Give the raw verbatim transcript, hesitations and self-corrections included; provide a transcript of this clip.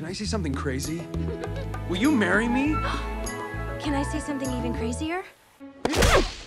Can I say something crazy? Will you marry me? Can I say something even crazier?